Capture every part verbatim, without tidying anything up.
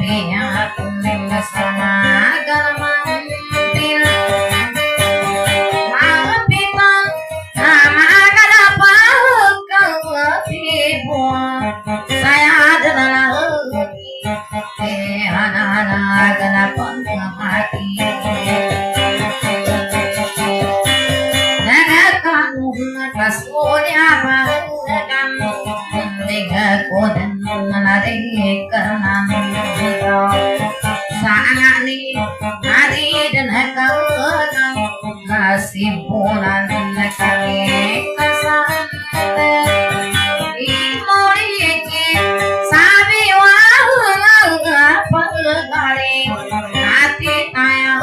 Simpulan kaki kesante imoliki sabi wala pagari hati tayo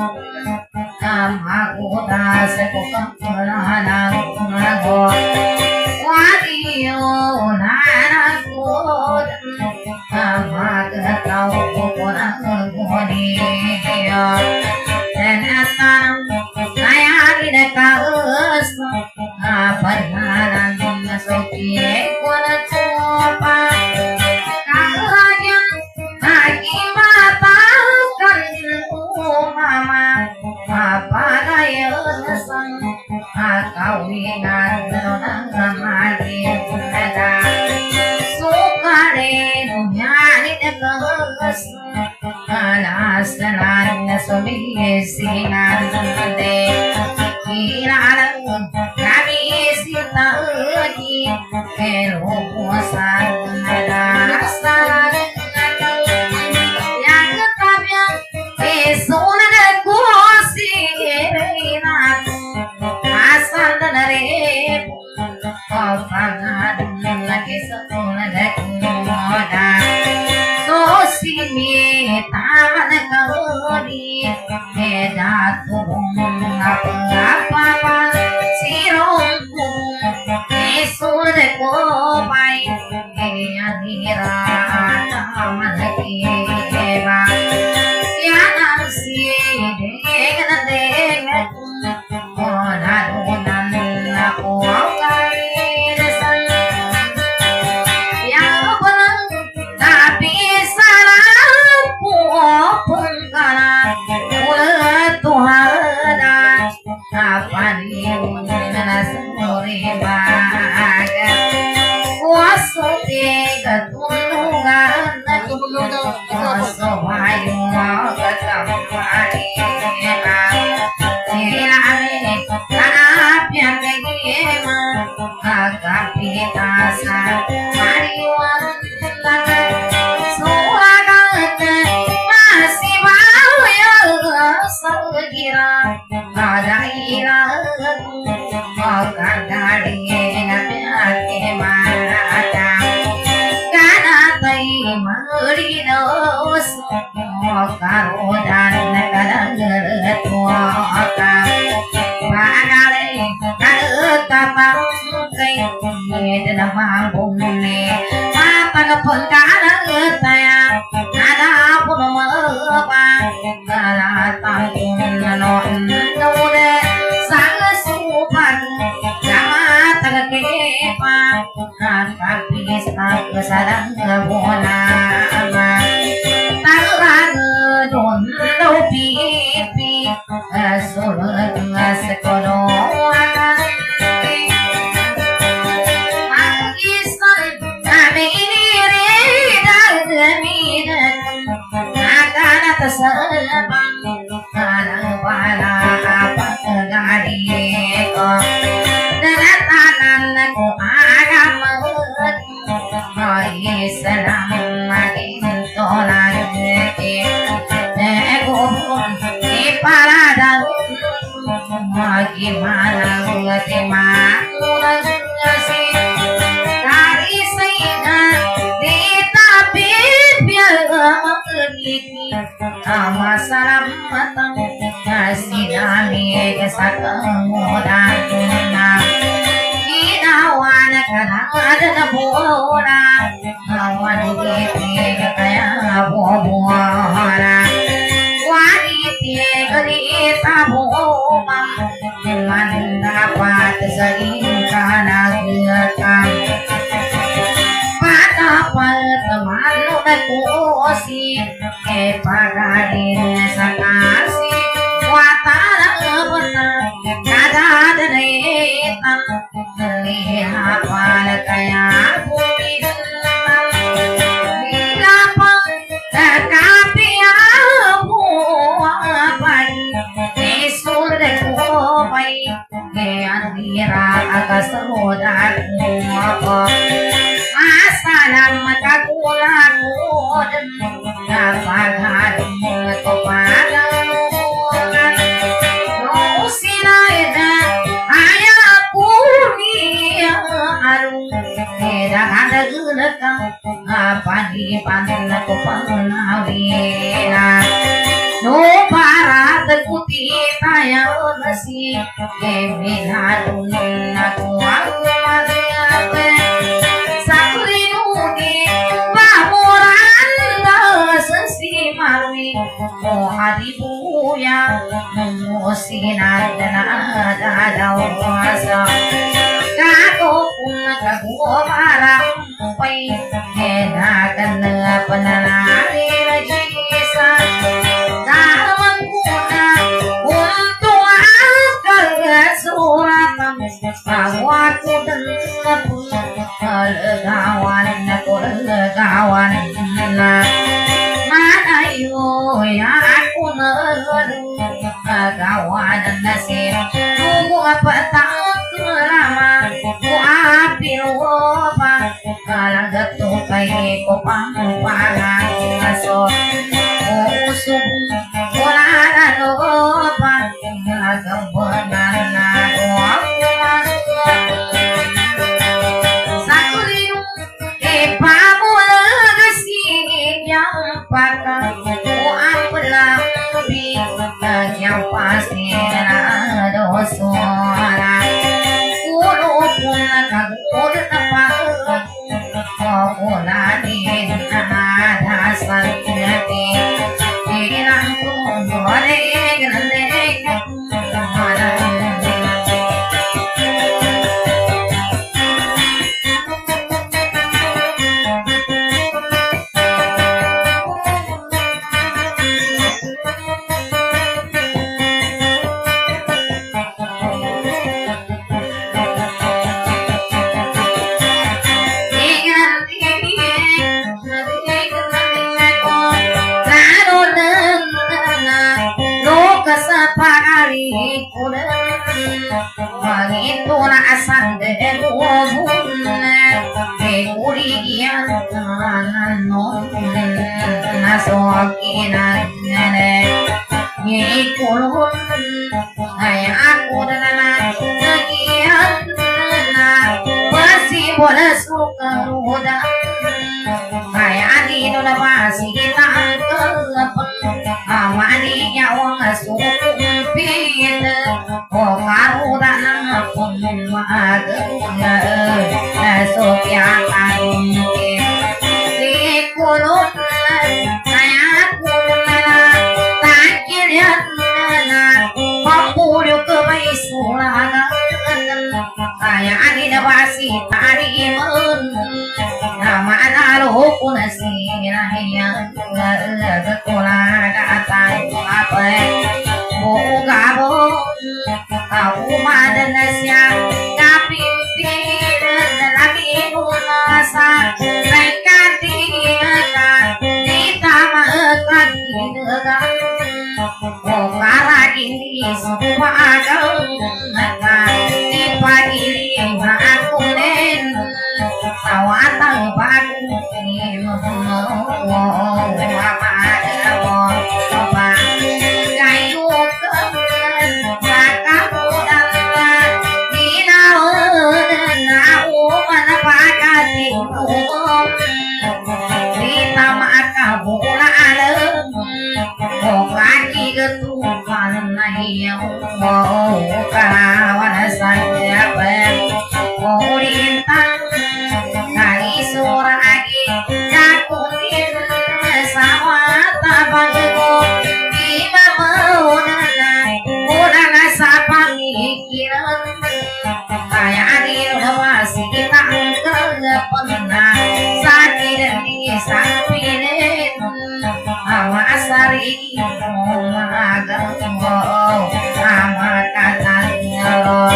kamaguda sa kukakulana kumago wadiyo nanagod kamagataw kukurang guniyo Tenatan saya tidak kaus Padharan nasuki kuna coba Kalayan lagi matakan umama Apa gaya sang Kawinan nang mati Nada Sukare dunyani dekas Alasanan sumisingan de Kiralang kami sitagi Pero puasan alasanan Yang ketabnya Esunan kusi Erinat Asal dan rep Kapangan lagi sekolah Moda Sini taman kaudi Heda turung apa-apa Sirongku Esul dekopai Kaya dira taman keba Sianan si Dengan dengan Konadunan aku Akai desan Yang belang Tapi pun kana ulah Tuhan apa nih nasuri baga kuasa tiga tulungan kuasa bayu ketapani silane tanah yang kegema agak pitasa mariwan Sagira ada ira makan dari nabi mata kana tai marinos makan udan kadang tua padale kada pakai dan mambung ne apa kepun kana taya ada pun apa kala tanggung non node sang supan sama tagakepa tapi sak sadang bola taran don do pipi surut sekono Sebang kalau wala apa terjadi kok deratan aku agama hai selam makin tolak ke aku pun di parada gimana terima kasih dari sehingga di tapi biar Ama salam matang kasih nami kesakamudan Inawan kadang ada bola Awan giti kaya bobola Waniti gerita boma Dengan dapat sehingga nagiatan Pada teman kusi ke pagarin sakasi watara benar kada deretan melihat pada kayak bumi dilapang tetapi aku apa isul dekopai ke andira akas rodar apa asalam kakulaku dan kapagan kepada Rusinaida ayaku ni aru tidak ada gulaka apa di pandang aku penawira no para terkuti tayang nasi keminadun aku aku apa sakurinuni pamoran sesi marwi oh hadibu ya musinan dan ada dawasa kako pun kagu marang pai enakan penalari rajisa dalam kuna untuk akal suratan bahwa ku dengar legawan aku legawan mana yo ya aku nelu legawan nasib tunggu apa tak lama ku api lupa kalau getuk kayak kopang pangan aso usum bola lupa agak benar yang pasti ada suara kudu pun kagud apa pula di ada santi dirang pun boleh grande itu nasan de kubun ke kurigian non nasokinan ni kulun ay aku dana sekian masih boleh suka udah kayak di nona masih kita amani nyawa suku pin oh karu dana pun maga sopya kami di kulun kayak kulana takirnya papuru kebaisulaga kayak di nabasi tarimun nama naruh kunasi nahnya nggak kula kata apa buka bon aku madanasya kapimpin lagi nunasa mereka tiada ditama kadinga Okara ini semua agak di pagi lima aku nen sawatang bagu ini mau apa apa kayu kemen kakak muda di naon nau mana pakai tinggung di tamak kabula alam kaki ketukan naik mau kawan saya ber mau lintang kali suragi jakutin sama tabago di mau nana udah sapa mikiran kayak di masih kita enggak pernah sakit dan sakit sari mageng amat katanya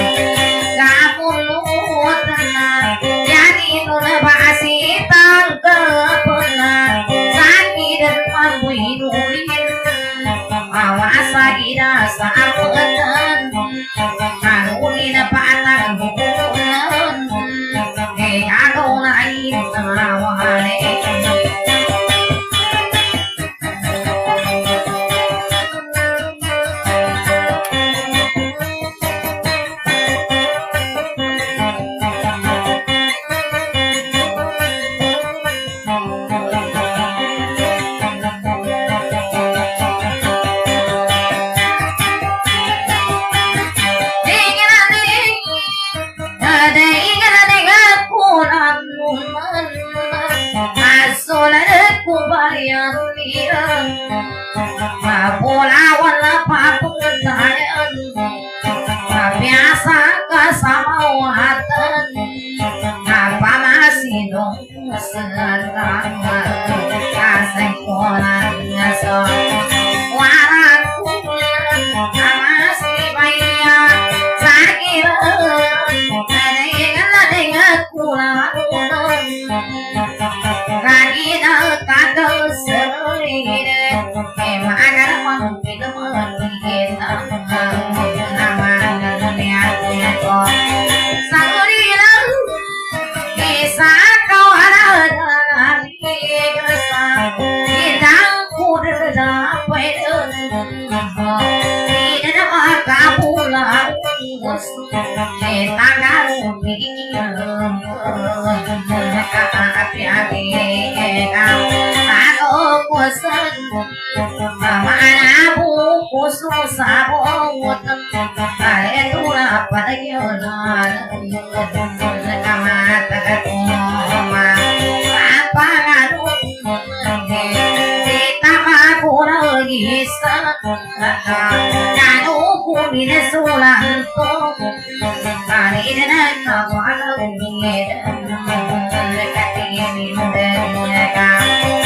kamulut jadi nun basi tangkepeuna sakit dan mambuinuin awas ira sapeun kanulina patang hukunan he aku lain awale Pulawan papuntayan biasa kesamawatan apa masih dong sedang kasengkolan ngaso waraku masih bayar sakit dengan dengan pulang kagina kagak sering magar mungkin mungkin nama dunia ko sangrila kisah kau ada lagi kesal kita kuda pedun tidak maka pulang kita garu bingung api-api aku kusen mana buku susah buat itu apa yonan kamat ketoma apa ngadu kita aku lagi kanu kumin sulan to kali dan kamu lagi dekat ini mudah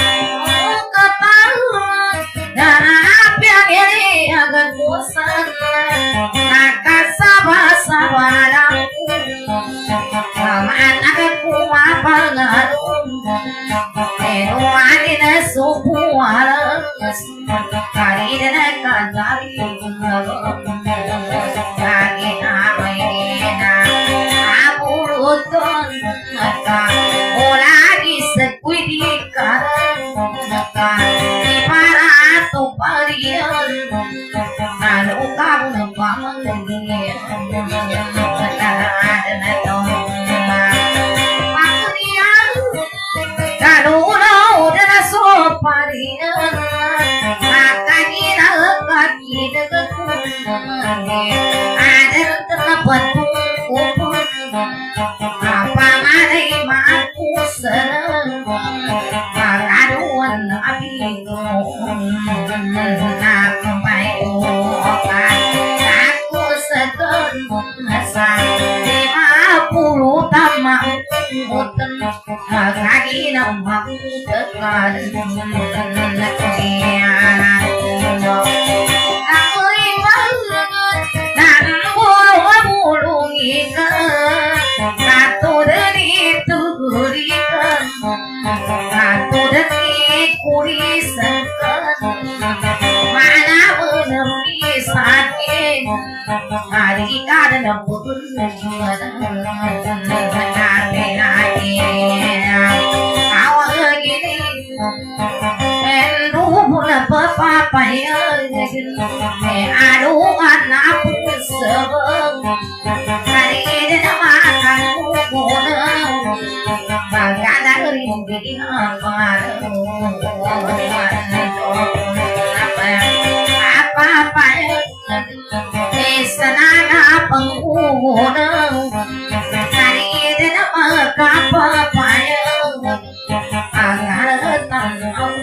dan apa yang ini agak bosan kakak sabar-sabar aman akan kuat pengaruh enuan ini sebuah kali dan kali kali apa ini aku rutin lagi sekuidikan di para atau parian kalau kamu membangun dunia kalau udah soparian maka kita kaki dekat ada tempat kumpul apa mari aku senang makaduan api sampai aku segan masa lima puluh tamak hutan kaki nampak dekat aku iman dan bulu-bulu ikan satu dari turikan satu dari kurisan mana menemui sakit hari kadang pun awal gini elu pula papa ya aduh anak sebab hari ini makan guna bagada ringgit apa apa apa Sana pengguna hari ini maka apa agar tanam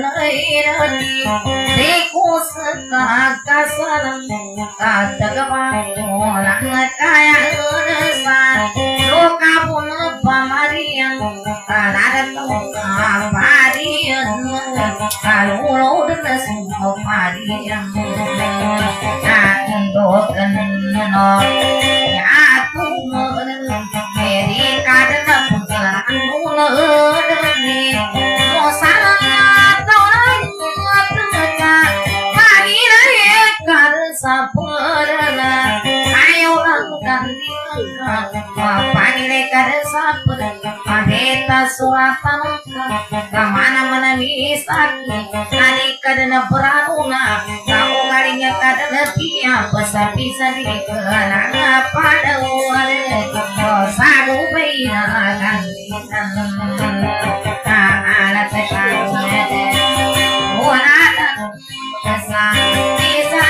lainani Diku sekakasaran Katagawalan kaya unesan Luka pun pamarian Kanadato kaparian Kalulod na semua parian Nandokan no Yatu Meri kadana putaran Mulodani Mosana Taunan Mataka Pagina Yekar Sapurana Ayo langkan Pagina Yekar Sapurana Maheta Suratan Kamana mana misaki Nadi kadana peranuna Kamu kalinya kadana tiap Bisa-bisa dikenang pada wale Sagu baina gantikan Ta'ala tekanya Wanada Kesan Bisa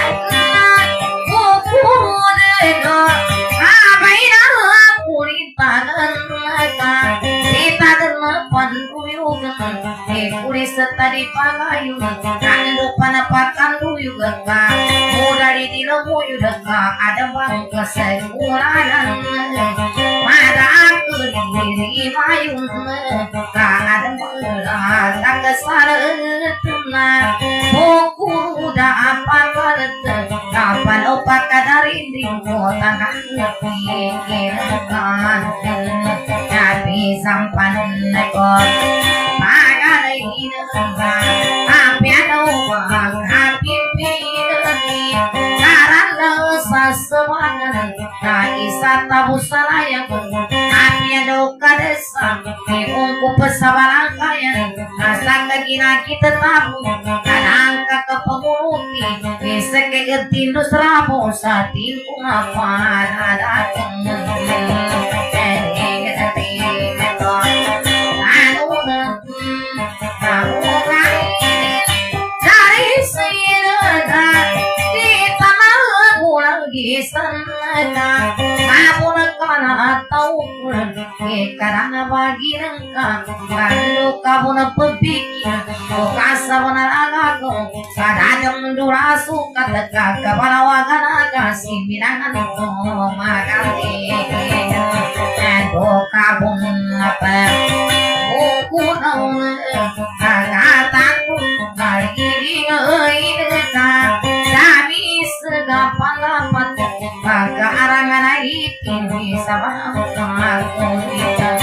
Kukuredo Abaina Puripanan Kita delepan kuyugan Kuri setadi pagayugan Kandupan apakan duyugan Mudari dilamu yudaga Ada bangga seguranan Mada aku diri mayun Ada bangga Tangga saretuna Buku udah apa karete Kapan opak kadarin Rindu tangan Pikirkan Tapi sampan nekor Pagai hidupnya Tapi ada uang Tapi pilih Karena sesuatu Nah isa tabu salah yang Tapi ada kadesa Diungku pesabaran kaya Asa kegina kita tabu Kadang kakak penguruti Bisa kegetindus rabu Satinku apa ada Sana, aku nak kana tahu ke karena bagi nengka, kalau kamu nak berpikir, kasa benar agakku, kadang durasu kata kakak balawakan kasih bilangan itu makanti, endo kamu apa, aku tahu, kataku hari ini ngeirka, tapi segapan dapat. Maka arangan itu bisa aku tidak.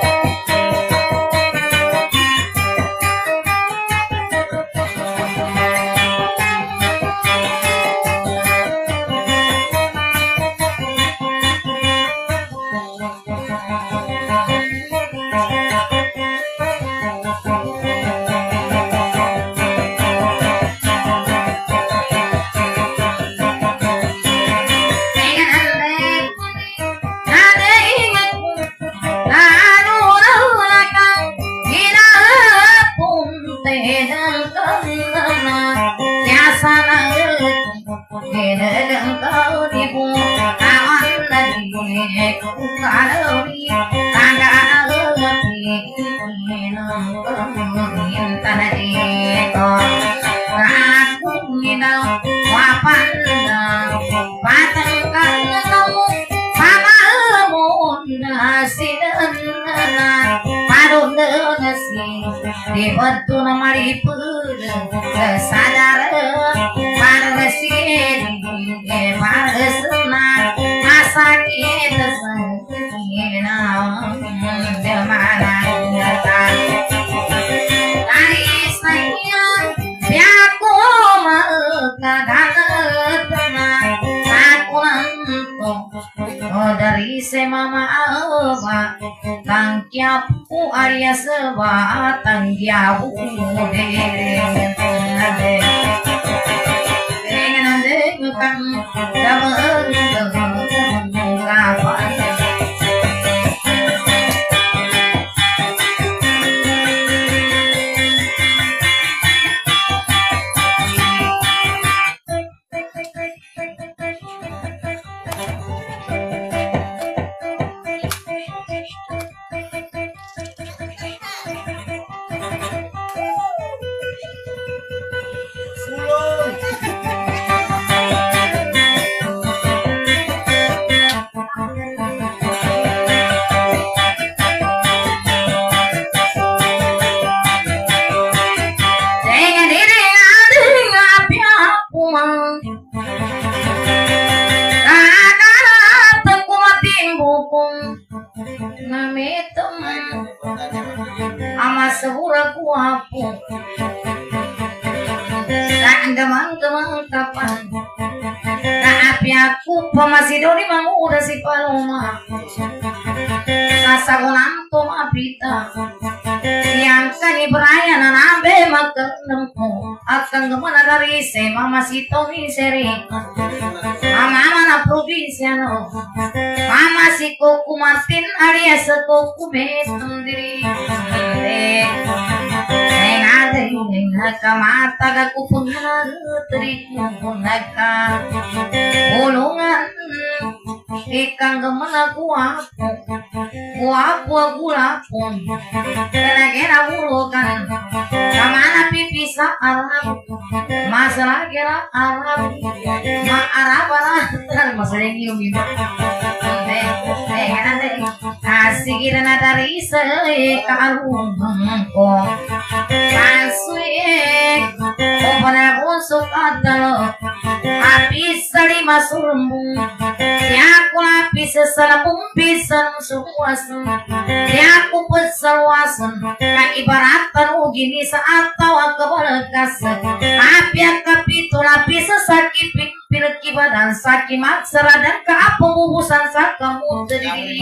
Dibantu nama dipur kesadaran para sini para senang masa kita sengkina demana nyata dari saya biarku mengkadang aku oh dari semama apa tangkiapu Arya sewa tangkiapu deh dengan ande bukan dapat apa kasura kuapu Gamang-gamang kapan Naapi aku pamasidori manguda si Paloma Sasagonan to mapita Yang kani beraya na nabe magkandangko Akang gamana dari se mama si Tony sering Mama na probinsya no Mama si Coco Martin alias Coco Betong diri Nengade nakamata ga kupuna teri naka Ulungan ikang gemana kuapu kuapu gulapun kena-kena bulukan kamana pipisa Arab masalah kira Arab ma Arab lah masalah yang nyium Asigir na dari se karung ko Pasue o pada usuk atalo Apis sali masurumbu Yaku lapis salapung pisan suwasan Yaku pesalwasan Ka ibaratan ugini saat tawa kebalakas Api akapitu lapis sakipin Pilki badan saki maksara dan keapungusan sakamu terdiri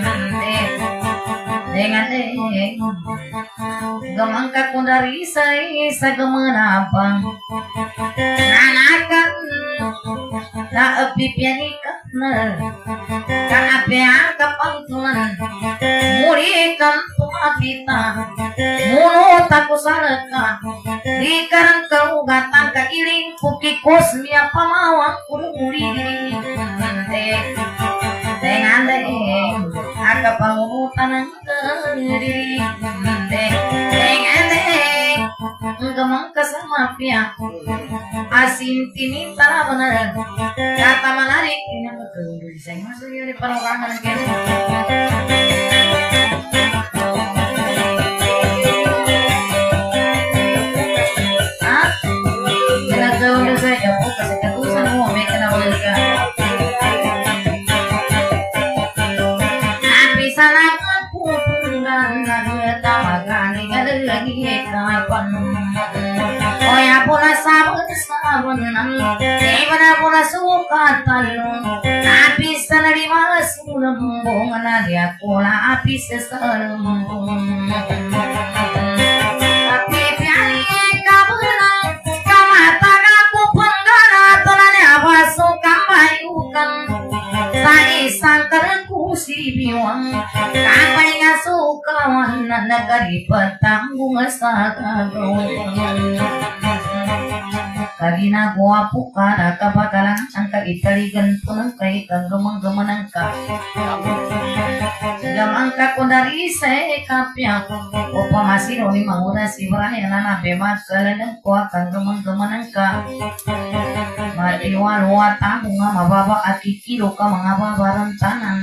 dengan deng gamang kakun dari saya sagemenapang nanakan na api pianikan kan api akapantulan murikan tumapita mulut aku salaka di karang kaugatan kailing puki kosmia pamawang kurumuri dengan deng aga pangutan diri dengan deng gamang kasama pia asin tini tara benar kata menarik ini betul saya masuk di perorangan kene ah kena jauh saya mau kasih ketusan mau mereka nak mereka salah aku punggang tawagan lagi kapan oh ya pula sabun sabunan sebana pula suka talun tapi senari malas mulembung dia pula api seselembung tapi piani kabuna kamata aku penggana tolane apa suka bayukan sai sangkarku si biwang kapai ngasuka wana nagari petanggung asagago kagina gua pukara kapakalan angka italigan punang kay kanggamang gamanangka gamangka ko dari se kapya o pamasiro ni mangura si Brian na bema kalanang ko kanggamang gamanangka matiwa-luwa tamu nga mababa at kikilo ka mga babarantanan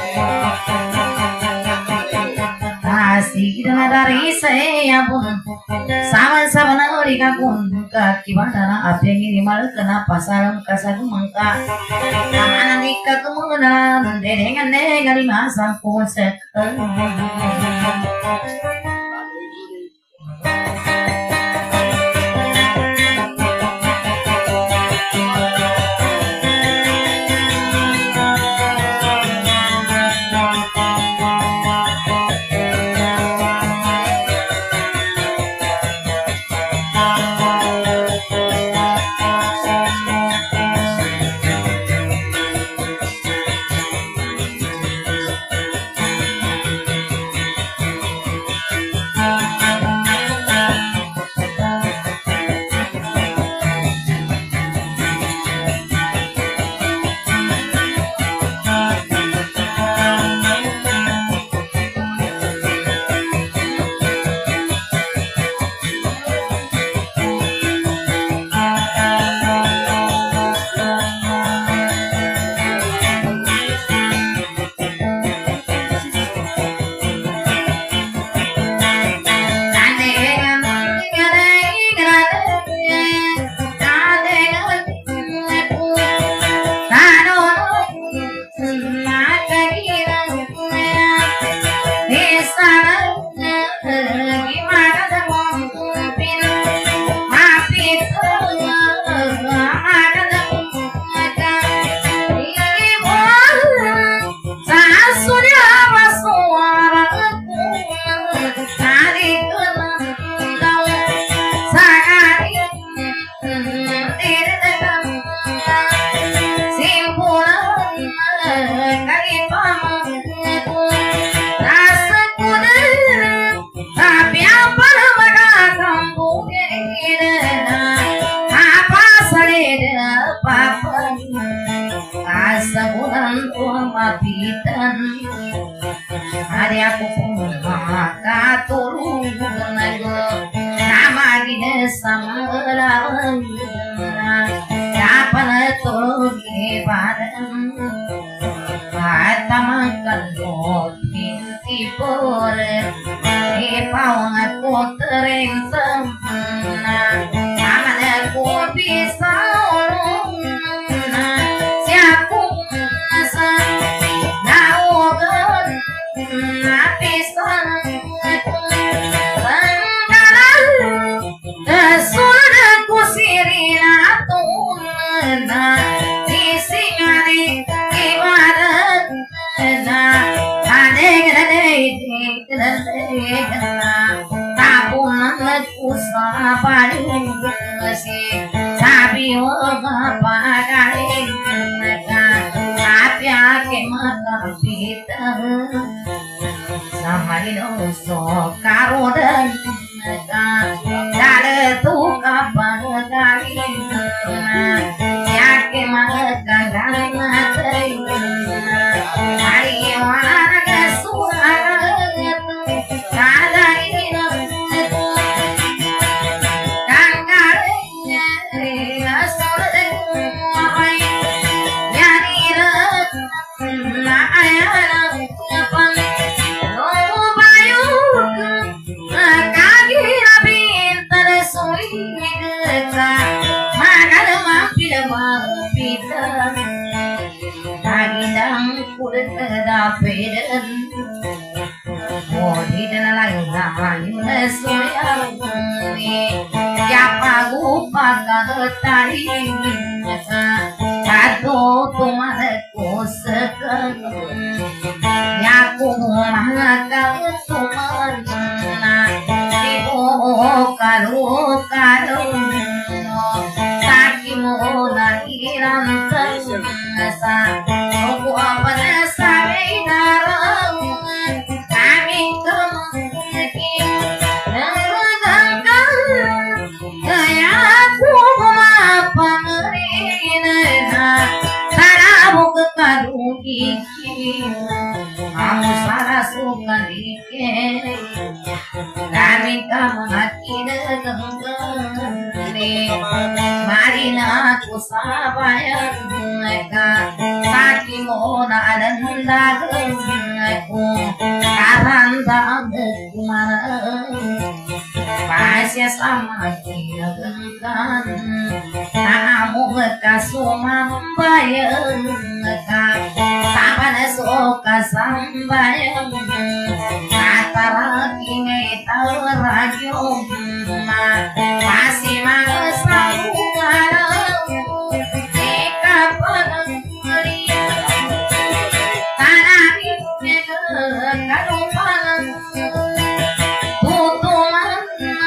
Asik na dari saya pun sama-sama na uri ka pun ka kibanda na api yang ini malu kenapa salam kasagu mangka kamana di kakemunan dengan dengan lima sampu sek gimana papitan hari aku pun katulungan nama gini sama lawan kapan tulung badan kata makan pinti pore ipawang aku terintang aman aku bisa ulung siaku nasa naugan napisan Suaraku sirina tuna disingari ibarat na adeg adeg adeg tapunan aku sabarin si sabi oga pagarin ka tapi ake mata pita samarino so karodan dale tu kapan kali ya ke makan hari warga surat kada ini kangarnya surat yani na ayana apa lo bayu kaki pintar suliga makan mampir mampir Agindang kulit kedapedan Modi dan lain lain Nesuyang Siapa gupa ketari Kado tumareku sekeng Yaku mahakal tumana Ibu kalu kalu Sakimu lahiran terasa Aku apa nasa begarang Kami kemungkin Negangkan Kaya aku apa merina Sarabu kekadu gigi Kamu salah suka dikit Kami kamaki negangkan Marina aku sabayang Saki mo na alandagan aku Karandang kumara Pasya sama kinagangkan Namo kasumambayang Saban soka sambayang Kataraki ngay tawaragyo Masih masawu ngarang Eka panang meriang Tanangin kanumpalan Tutuman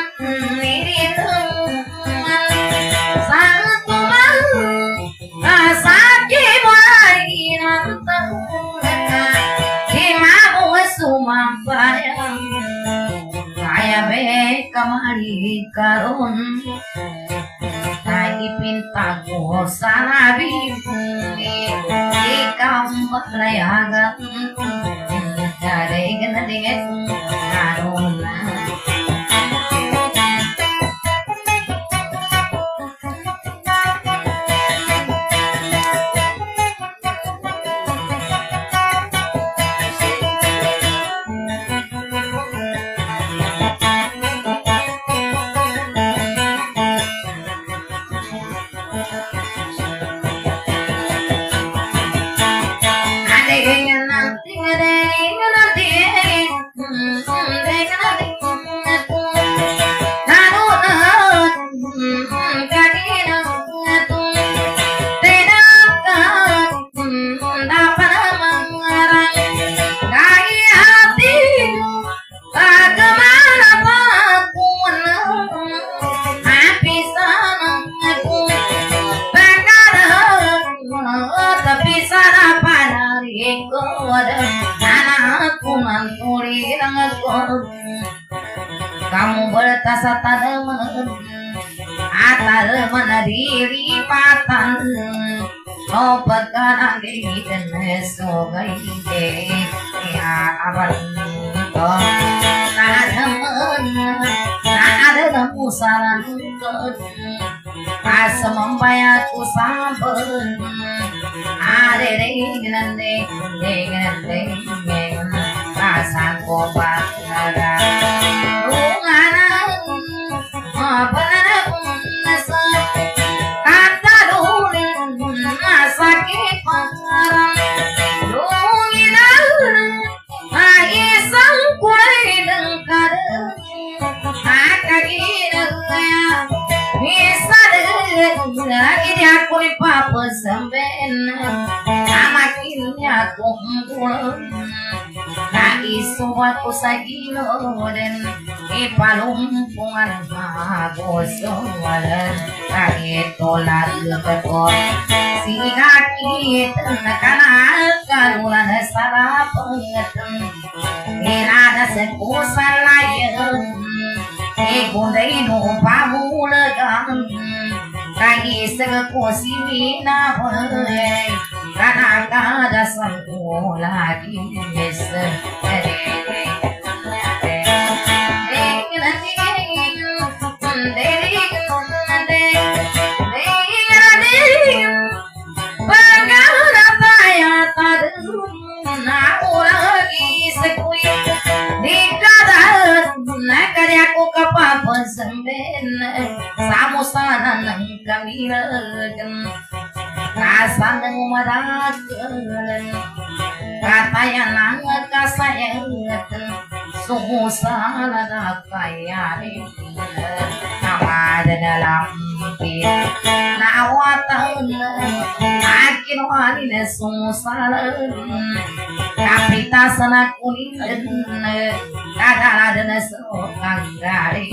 nirituman Santuman Kasaki mulai nantang Himamu sumambayang Kaya be kamari karon Lagi pinta ko sana bibuli Ikaw maglayagan Dari ganadinget karon kamu bertasa tanaman atal menadiri patan oh pagkanang gitan sugay ya aban to nadaman nadaman musalan ko asa mambayaku saben ade nande nande asa ko patara lunganan apa nasa kata dulin sakit parang lunginan aisan kuai dengkar akagina bisa lagi dia aku ni papa sampai amakinnya kumpul lagi suatu sagino dan ipalumpungan magosolan lagi tolak kekor si kaki tenakana kalulan salah pengetem irada sekusan layan ikundai no pamulagan kagi sekosi mina pay kana kada sampo lagi yes Samusana nang kamilagan kasan ng madagalan katayan ang kasayatan sumusana na kayarin namada na lampit nawatan akin wali na sumusalan kapitasan akunin kadalada na sokang galing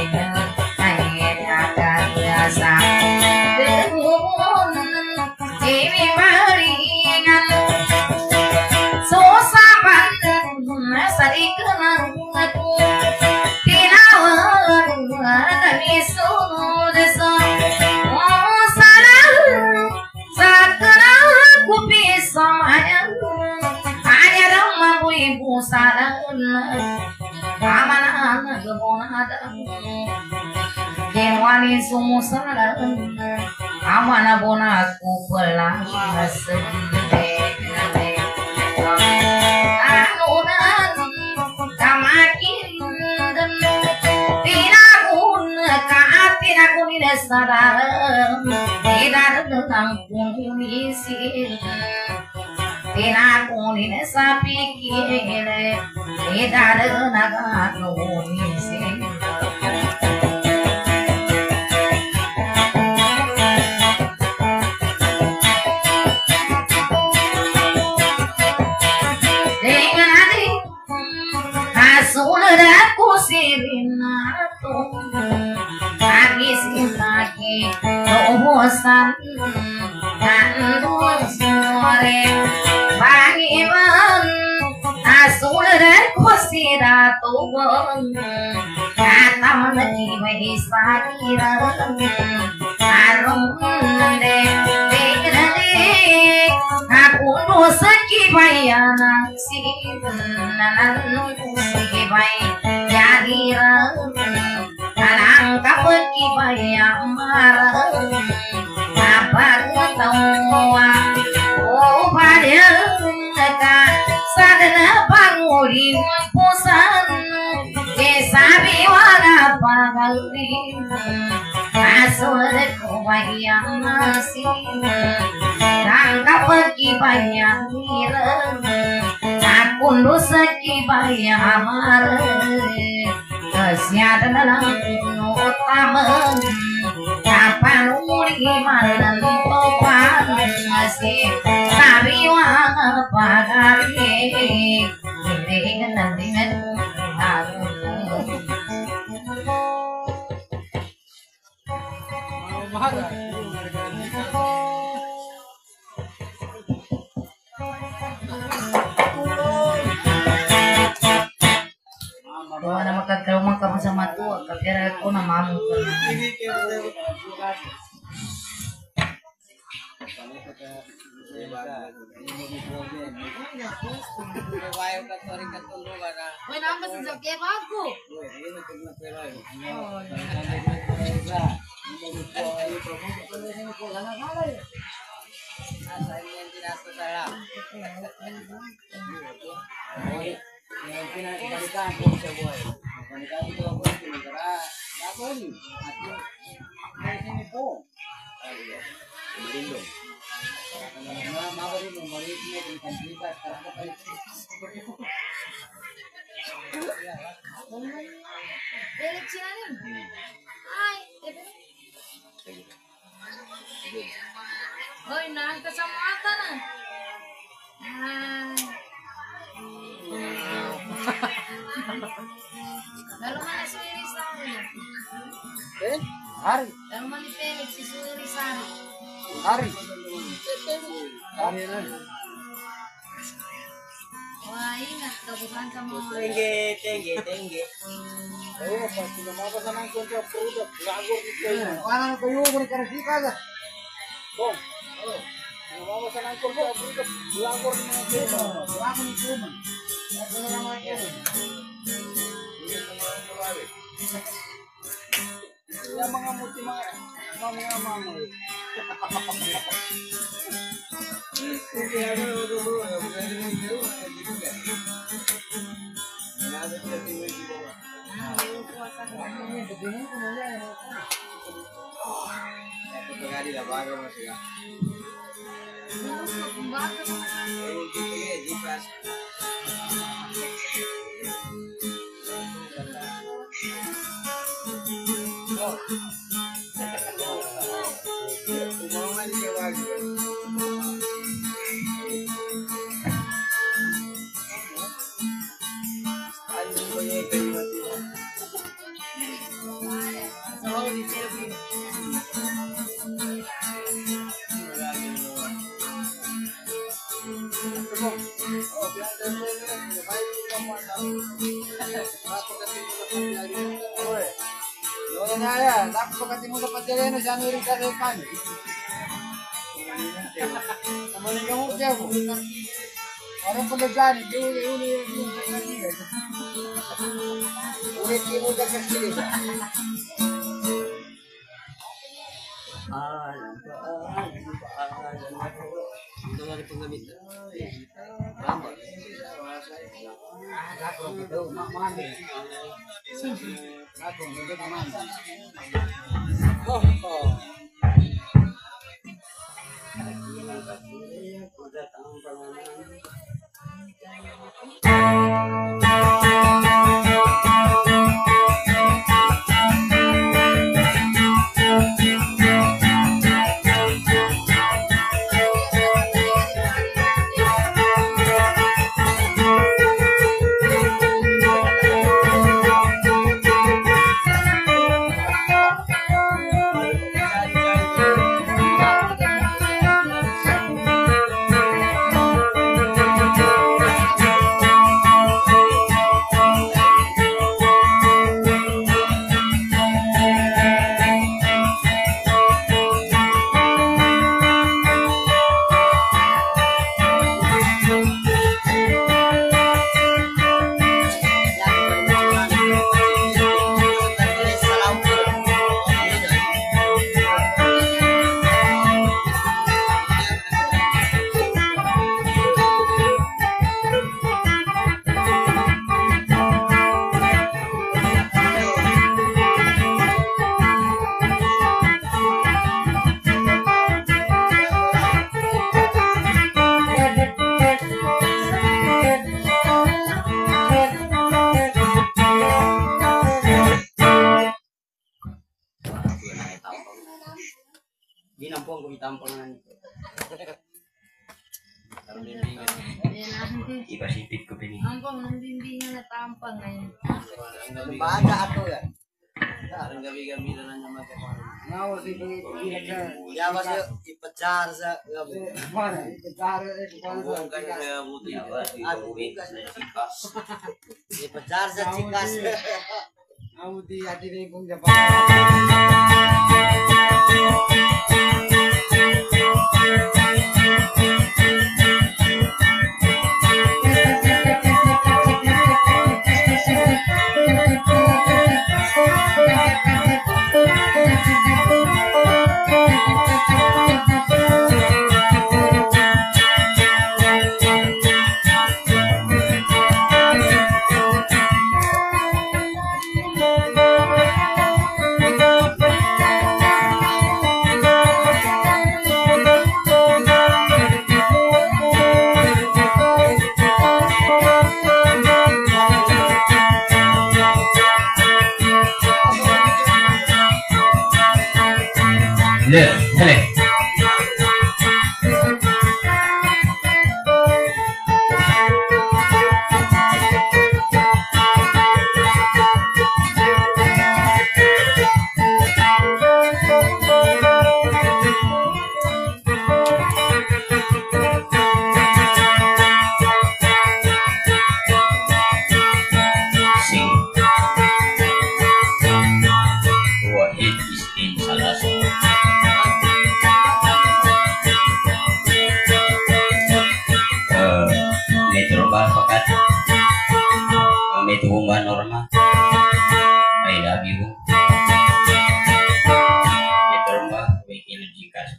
sa Dewi maringan susapan sarikan aku tinawan kami sudesa oh salah sakana aku bisa mayang hanya ramah ibu salah kamana anak kebonada Wani sumusaran amana bonaku pelas anunan kamakin tinakun kaatin aku ni sadar tidak tentang kunisi tinakun ni sapikir tidak naga kunisi Sirinato habis lagi bosan dan sore bagaimana asul dan kusirato kata menjadi sakira arum de de aku nuski bayana sinan nuski bay Yadira Alang kapeki bayang marah Apa ketawa Oh pada Neka Sadana panguri Pusan Kesabi wala pagali Asul bayang masih Alang kapeki bayang mirah Kundu seki bayang amar Kesyatan dalam utama Kapan uli malam topan Masih sabi wang pagari Dengan dengan Doa nama kakak rumah kamu sama tua, kakak aku nama kamu. Woi, nambah sejak game aku. Oi, nang kesamatan na. Lalu mana si Sari? Eh, hari, Lalu mana Felix si Sari? hari, hari nanti. Wah, ingat kebukan sama Tinggi, tinggi, tinggi. Eh, pasti mau sama kontrak produk, lagu itu. Mana kayu mereka sih kagak? Bom, oh, mau sama kontrak produk, lagu itu. Lagu itu. Ya mengamuti mah, mau mengamam. Oke, ada dulu ya, bukan itu. Ada tinggi di bawah. Ini begini kemudian itu tadi dah baru masih ya. Ini dia di pas. Oh. Mau main dia lagi. Ya, tak pagkatimo sa patireno sa nuri ka rekan. Naman yung mo siya mo. Parang pagkakani, uli uli yung kaibigan. Ulit mo ka kasi. Ah, ito nga rin panggamit. Rambal. Ah, dapat ito. Mamami. Dapat ito mamami. Oh, oh. Ginampong kung itampangan ito. Tarong bimbingan. Ipasipit ko pini. Ampang nang bimbingan na tampang ngayon. Baga ato ya. Tarong gabi-gabi na lang naman kayo. Ngawa si Pilipinas. Ya bas ipacar sa gabi. Mana ipacar Bukan saya butuh abu bekas dan cikas. ipacar sa cikas. Ngawa di ati rin kung dapat. Thank you. Le, le. Norma, I love you. Itu rumah bikin jikas.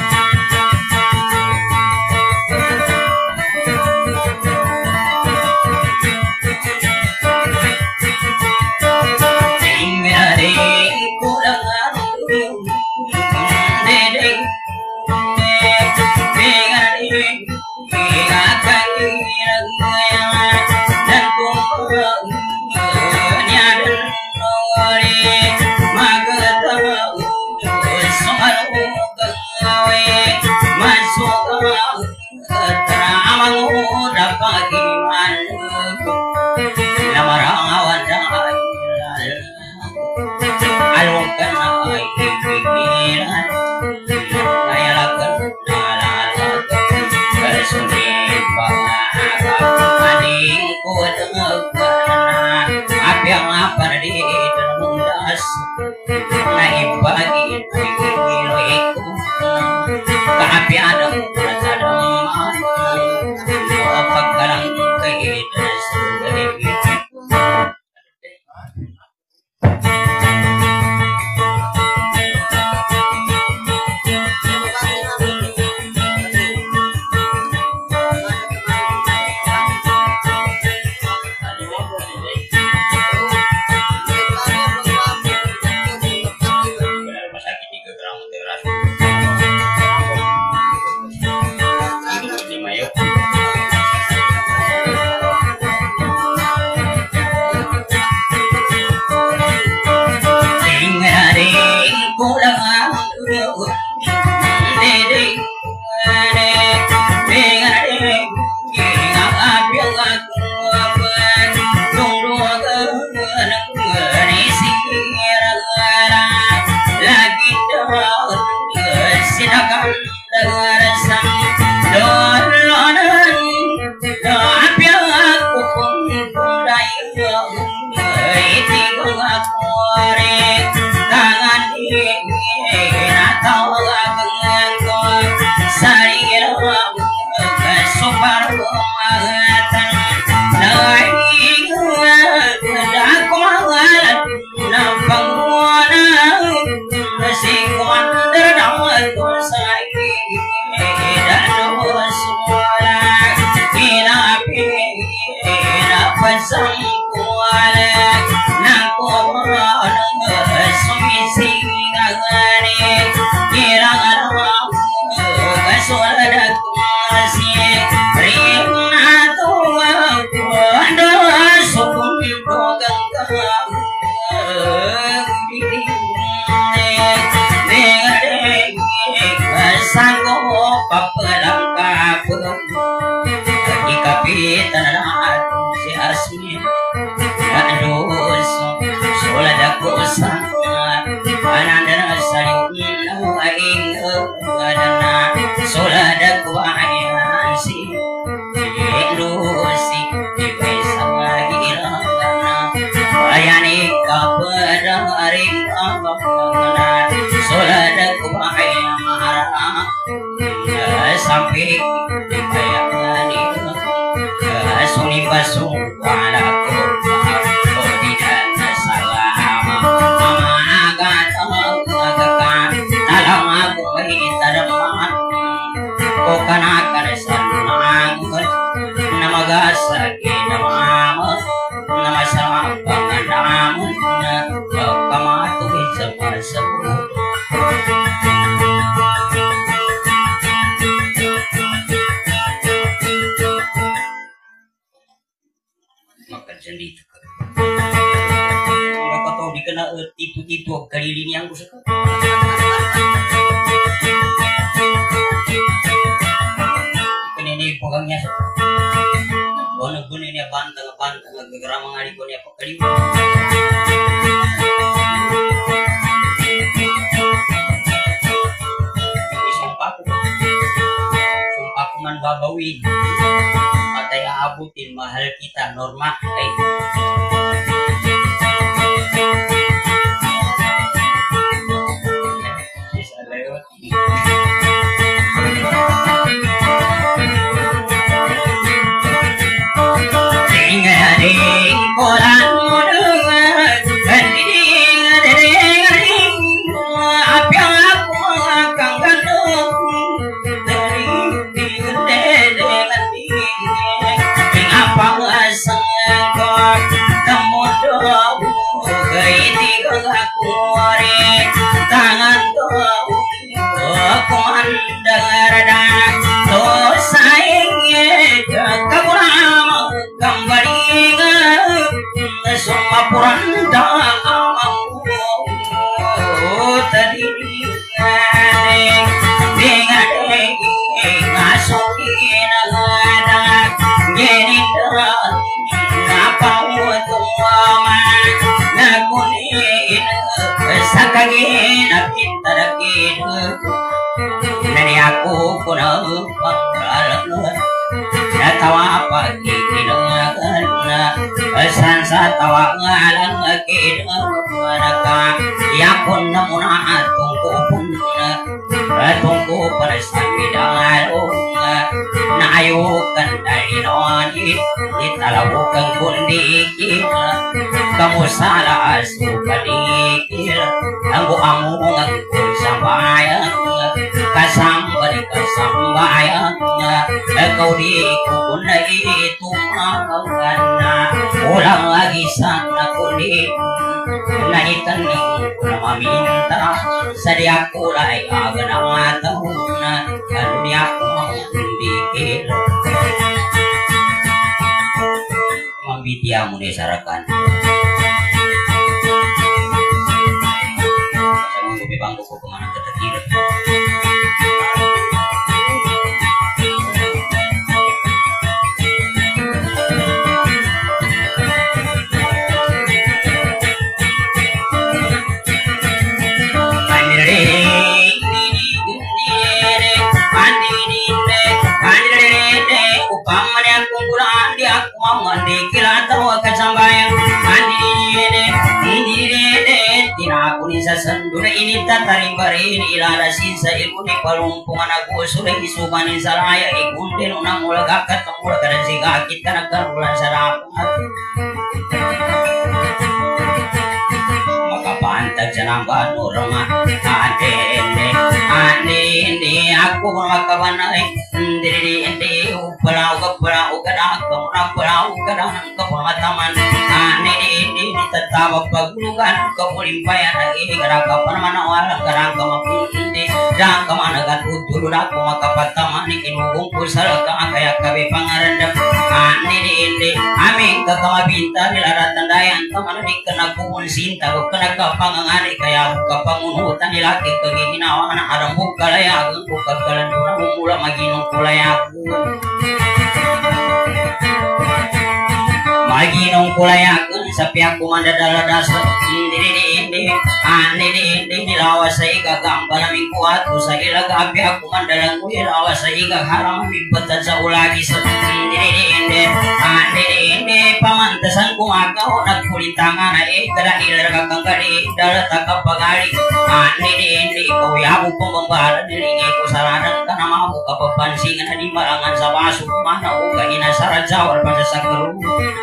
Sampai kayak ini suni basung padaku kau tidak salah mama agak agak dalam aku minta depan kau kan akan senang nama gasaki nama nama sama pengadamu kau kamatu bisa bersebut sendiri. Mereka tahu dikenal tipu-tipu kali ini yang kusaka. naggegerang mga aliko niya pagkalim. Sumpah ko. Sumpah ko man babawin. Patay aabutin, mahal kita, norma. Ay. Bisa lewat. Ding koran modungan ding ding ding apa aku akan gantung ding ding ding ding apa asal kamu doa gaiti aku tangan doa aku andar dan dosa ini kamu kembali semua puranda amamu tadi dengan dengan ngasukin ada jadi terang apa untuk mama ngakunin sakagin pintar gitu dari aku pun banggalan tawa pagi kidengakeun sansa tawa ngalang kidengakeun ya pun namuna tungku pun tungku persamidalung na ayo kan dari noni ditalawukan pun dikir kamu salah suka dikir anggo amu ngakul sambayang kasambari kasambayang kau dikuna itu mangana ulang lagi sana kulit naikan nama minta sedia kulai agama tahuna kalau dia mau dikir mambitiamu disarakan saya mau bebang buku kemana ketekir mandi kilatawa kasambayang mandi dede mandi dede tina kunisa sendura ini tataring barin ilada sisa ilmu ni palumpungan aku sudah isubanin saraya ikundin unang mula kakat mula kada sigakit kana karulan sarapat maka pantag sanamban urma adende adende aku makabanay diri ende upalau kepalau kadang kemudian palau kadang kepemataman ane ini tetap pagulukan kepulimpayan lagi kadang kapan mana orang kadang kemapundi dan kemana kan utul aku maka pataman ikin bungkus salakang kayak kabe pangarendam ane ini amin ke kamabinta nilarat tandayan teman dikena kuun sinta kena kapangangani kayak kapangunutan nilaki keginawan arang buka layak buka kalandura mula maginong kulay aku maginong kulay aku sapi aku mandadala dasar ini ini ane ini nilawas sa igagang palaming kuat sa ilaga api aku mandalang nilawas sa igag haram bibatan sa ulagi sa ini ini ane ini pamantasan kung agaw nagkulintangan na eh kada ilaragagang kali dalata kapagali ane ini ikaw yabu pambambala nilingi ko saradan ka na mga kapapansingan na di marangan sa baso mana o kahina sa rajawar pa sa sakaro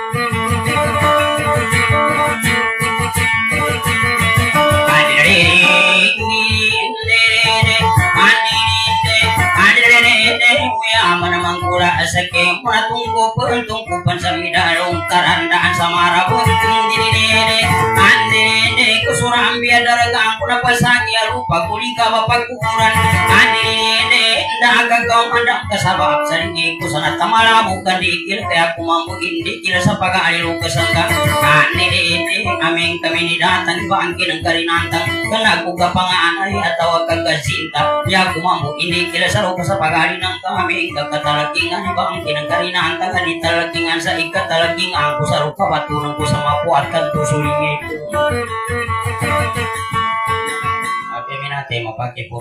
manamangkula asake matungko pentungko pansamidalong karandaan samarabut diri ande kusurambi daragang kuna pasagi lupa kulika bapak kukuran ande daga kau mandang kasabab saringi ku sana tamala bukan dikil kaya aku mampu indikil sa pag-aali lu kasangka ane dede aming kami ni datang bangkin ang karinantang kana ku kapangaanay atawa kagasinta ya aku mampu indikil sa lu sa pag-aali ng kami kakatalakingan bangkin ang karinantang di talakingan sa ikatalakingan ku sa lu kapatunang ku sa mapuat kan tusulingi ate minate mapake po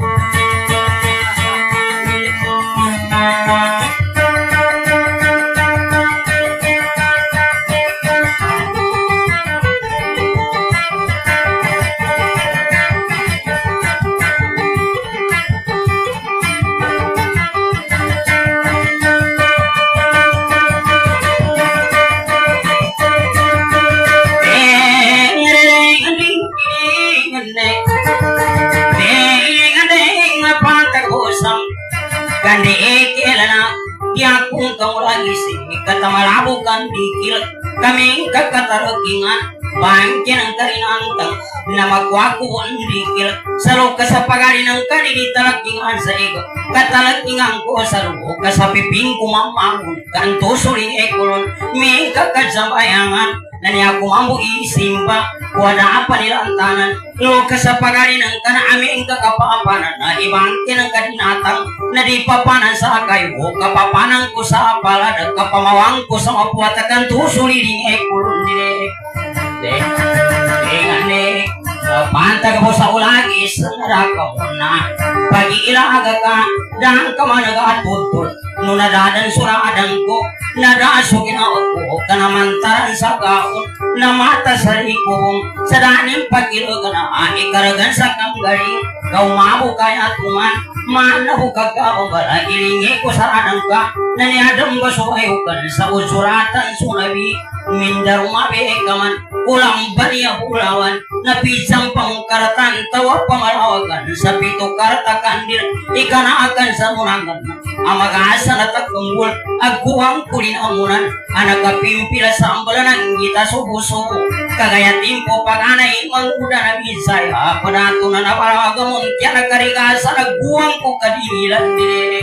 Kandi ekilana dia kung kamu lagi sih kata malabukan dikil kami kakatarakingan bangkin ang karinantang nama kuaku pun dikil selalu kasapagari ng kani di talakingan sa ego katalakingan ko selalu kasapiping ko mamangun kanto suling ekulon may kakadsabayangan nani aku mampu isimba kuada apa nilantanan lo kasapagari ng kana aming kakapapanan na ibangkin ang kadinatang na di papanan sa kayo kapapanan ko sa pala at kapamawang ko sa mapuatakan tusuli ring ekulon direk dek dengan dek pantag mo sa ulagi sanaraka mo na pagi ilaga ka dan kamanagaan putol nuna dadan suradang ko nadasukin ako kanamantaran sa kaon na mata sa likong sa daning pagilo ka na ikaragan sa kanggaling kau mabu kaya tuman manahu kagkababara ilingi ko sa radang ka naniadang basuayukan sa usuratan sunabi mindar umabe kaman ulang baniya pulawan na pisang pangkaratan tawa pamalawagan sa pito karta kandir ikana akan sa munangan amagasa na tagunggol agkuwang kulin amunan anak kapimpila sa ambalan ng kita subuso kagaya timpo paganay manguda na bisaya panato na naparagamon kaya nakarigasa nagbuwang ko kadinilan dire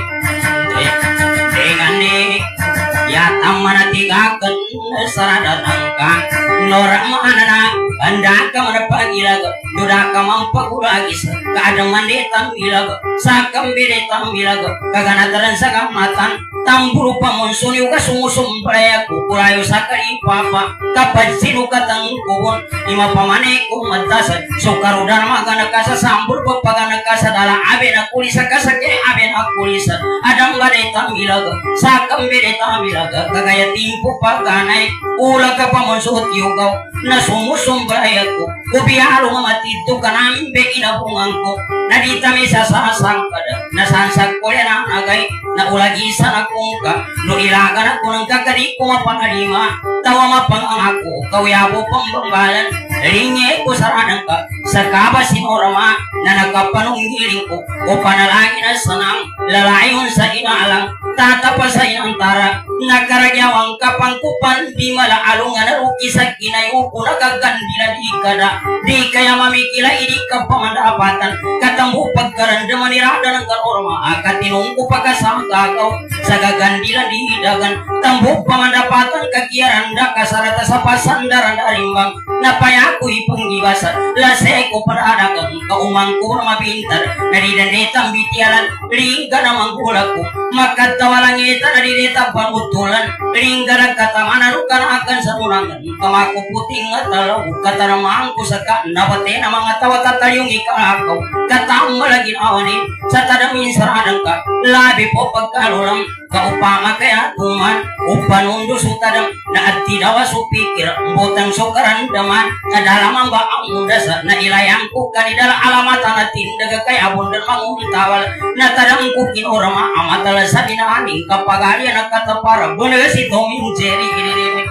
dengan ni ya tamana tigakan sarada nangka norak mana na anda ka mana pagilag duda ka mampagulagi sa kadang mandi tambilag sa kambire tambilag kagana taran sa kamatan tamburu pamonsuni uga sumusumbraya kukurayo sa kalipapa kapag sinu katang kubon lima pamane ko matas sukarudan magana ka sa sambur papagana ka sa dala abe na kulisa ka sa kaya abe na kulisa adang gade tambilag sa kambire tambilag kagaya timpo paganay ulag ka pamonsut yugaw na sumusumbraya ko kubiyalo nga matito ka nambe inabungan ko na di tami sa sasang kada na sansag ko yan ang agay na ulagisa na kung ka no ilaga na ko ng kakadi ko mapangalima tawa mapang ang ako kawyabo pambambalan ringe ko saranang ka sa kabasin orama na nagkapanunggiling ko o panalangin na sanang lalayon sa inaalang tatapa sa inantara nagkaragyawang kapangkupan di malaalungan na ruki sa kinayo ko nagagandila di kada di kaya mamikila ini ka pamandapatan katambu pagkarandaman nirada ng kanorma katinong ko pagkasama kakaw sa gagandilan di hidagan tambu pamandapatan kakiranda kasarata sa pasandaran arimbang napayako ipanggibasan lase ko paradagang kaumang ko na mabintar naridandetang bitialan ringga na manggulak ko makatawalangitan na dinetang panutulan ringga ng katamanan kan akan sa unangan kamako puting at talaw katanamang ko sa ka nabate na mga tawatatayong ikalakaw katang malagin awanin sa tadamin saradang ka labi po pagkalulang kaupama kaya tuman upanundo sutadang na at tinawa supikir butang sukaran daman na dalamang ba ang mundasa na ilayang ko kanidala alamatan na tindaga kaya bundan manguntawal na tadang ko kinorama amatala sa dinahaning kapagalia na katapara bunaga si Tommy Jerry kinirinig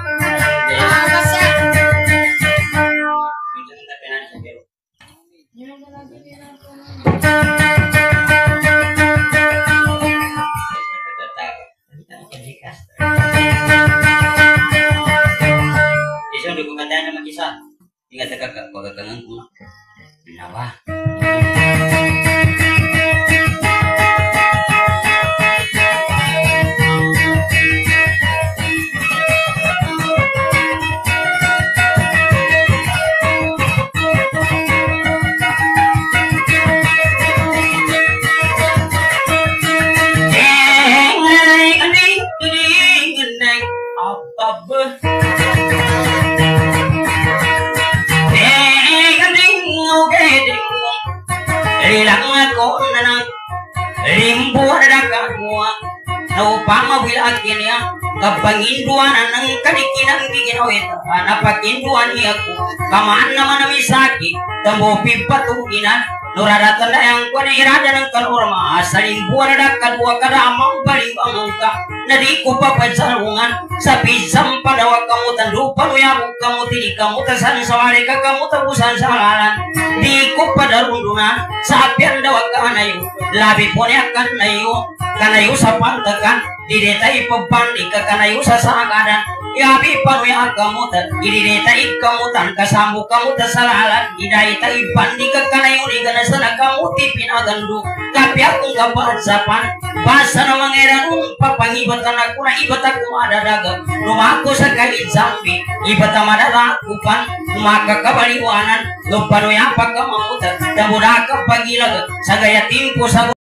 isang dukungan na mag-isa ingat agak pagagangan ko binawa limbuan dagang gua naupama wilakinya kapanginduan nang kadikinang giginawit napakinduan iyaku kamaan naman namisaki tambo pipatuginan nuradatan na yang kuan irada ng kalurma salimbuan na kadwa kadamang balibang ka nadi ko papasalungan sa pisang padawa kamutan lupa nuyamu kamu tini kamu tasan sawari ka kamu tabusan salalan di ko padarundunan sa pian dawa kanayo labi poniakan nayo kanayo sa pantakan didetai pembandi ka kanayo sa sagadan yabi panuya kamu ta didetai kamu tan kasambu kamu tasalalan didetai pandi ka kanayo ni sana kamu tipin agandu tapi aku nggak bahasapan bahasa na mangeran papangibatan aku na ibat aku ada dagang rumahku sekali zambi ibat amada lakupan maka kabaliwanan lupa no apa kamu tak tamuda ka pagilag sa gaya timpo sa